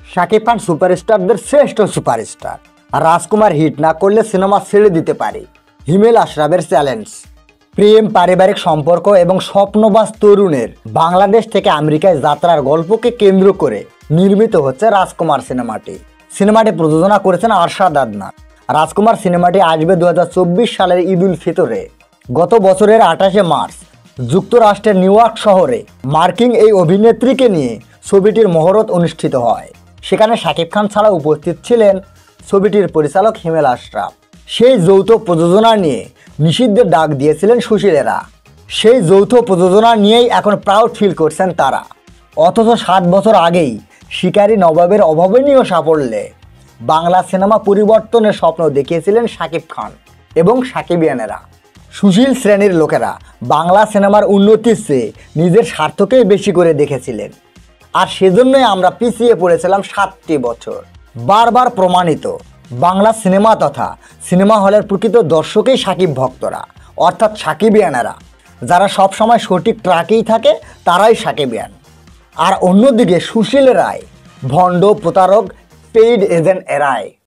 শাকিব খান সুপারস্টারদের শ্রেষ্ঠ সুপারস্টার। আর রাজকুমার হিট না করলে সিনেমা ছেড়ে দিতে পারে। হিমেল আশরাফের চ্যালেঞ্জ। প্রেম, পারিবারিক সম্পর্ক এবং স্বপ্নবাজ তরুণের বাংলাদেশ থেকে আমেরিকায় যাত্রার গল্পকে কেন্দ্র করে নির্মিত হচ্ছে রাজকুমার সিনেমাটি। সিনেমাটি প্রযোজনা করেছেন আরশাদ আদনান। রাজকুমার সিনেমাটি আসবে 2024 সালের ঈদ উল ফিতরে। গত বছরের 28শে মার্চ যুক্তরাষ্ট্রের নিউ ইয়র্ক শহরে মার্কিন এই অভিনেত্রীকে নিয়ে ছবিটির মহরত অনুষ্ঠিত হয়। সেখানে শাকিব খান ছাড়া উপস্থিত ছিলেন ছবিটির পরিচালক হিমেল আশরাফ। সেই যৌথ প্রযোজনা নিয়ে নিষিদ্ধের ডাক দিয়েছিলেন সুশীলেরা। সেই যৌথ প্রযোজনা নিয়েই এখন প্রাউড ফিল করছেন তারা। অথচ 7 বছর আগেই শিকারী নবাবের অভাবনীয় সাফল্যে বাংলা সিনেমা পরিবর্তনের স্বপ্ন দেখিয়েছিলেন শাকিব খান এবং সাকিবিয়ানেরা। সুশীল শ্রেণীর লোকেরা বাংলা সিনেমার উন্নতির চেয়ে নিজের স্বার্থকেই বেশি করে দেখেছিলেন। আর সেজন্যই আমরা পিছিয়ে পড়েছিলাম 7টি বছর। বারবার প্রমাণিত, বাংলা সিনেমা তথা সিনেমা হলের প্রকৃত দর্শকেই সাকিব ভক্তরা, অর্থাৎ সাকিবিয়ানেরা। যারা সবসময় সঠিক ট্র্যাকেই থাকে তারাই সাকিবিয়ান। আর অন্যদিকে সুশীলেরাই ভণ্ড, প্রতারক, পেইড এজেন্ট এরাই।